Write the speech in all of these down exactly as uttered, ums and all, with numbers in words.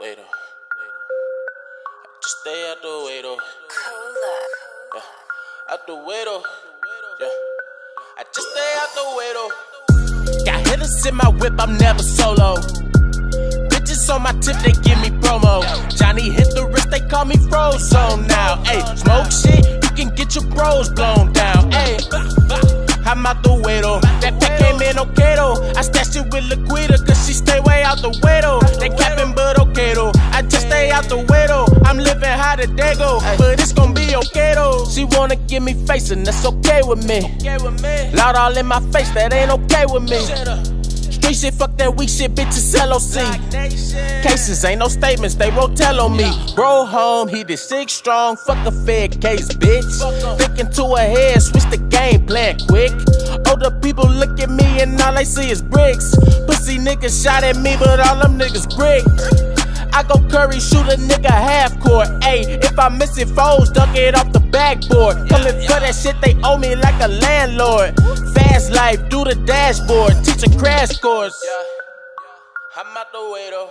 way though. Just stay out the way though. Yeah. Out the way though. Yeah. I just stay out the way though. Got hitters in my whip, I'm never solo. Bitches on my tip, they give me promo. Johnny hit the wrist, they call me Frozone now. Ayy, smoke shit, you can get your bros blown down. Ayy, I'm out the way though. That pack came in okay though. I stashed it with Laquita, cause she stay way out the way though. They capping but okay though. I just stay out the way though. I'm living how the day go, but it's gon' be okay though. She wanna give me face and that's okay with me. Loud all in my face, that ain't okay with me. Street shit, fuck that weak shit, bitches L O C. Cases ain't no statements, they won't tell on me. Bro home, he did six strong, fuck a fed case, bitch. Thinking to a head, switch the game plan quick. Older people look at me and all they see is bricks. Pussy niggas shot at me, but all them niggas brick. I go Curry, shoot a nigga half court. Ayy, if I miss it, foes dunk it off the backboard. Coming for that shit, they owe me like a landlord. Fast life, do the dashboard, teaching crash course. Yeah, I'm out the way though.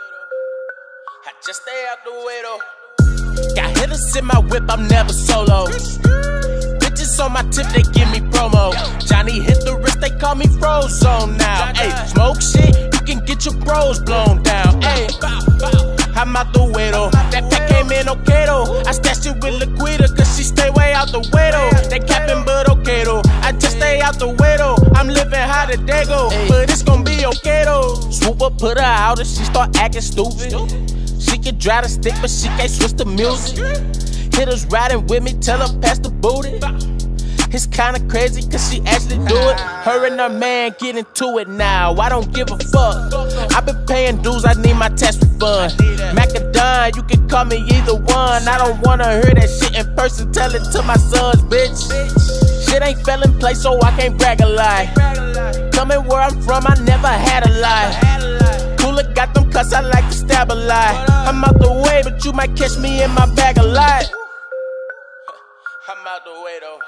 I just stay out the way though. Got hitters in my whip, I'm never solo. Bitches on my tip, they give me promo. Johnny hit the wrist, they call me Frozone now. Ayy, smoke shit, you can get your bros blown down. Ayy, I'm out the way though. That pack came in okay though. I stashed it with Laquita, cause she stay way out the way though. They capping but okay though. I just stay out the way though. I'm living how the day go, but it's gon' be okay though. Swoop up, put her out and she start acting stupid. She can drive the stick, but she can't switch the music. Hitters riding with me, tell her pass the booty. It's kinda crazy cause she actually do it. Her and her man get into it now, I don't give a fuck. I been paying dues, I need my tax refund. Macadon, you can call me either one. I don't wanna hear that shit in person, tell it to my sons, bitch. Shit ain't fell in place, so I can't brag a lie. Coming where I'm from, I never had a lie. Cooler got them cuts, I like to stab a lie. I'm out the way, but you might catch me in my bag of lies. I'm out the way though.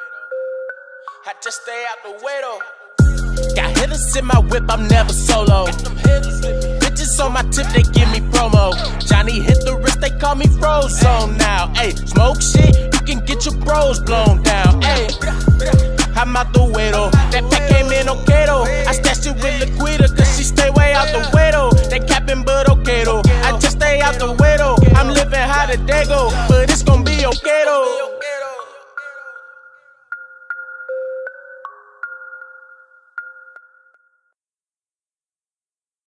I just stay out the way though. Got hitters in my whip, I'm never solo. Bitches on my tip, they give me promo. Johnny hit the wrist, they call me Frozone now. Ayy, smoke shit, you can get your bros blown down. Ayy, I'm out the way though. That pack came in okay though. I stashed it with Laquita, cause she stay way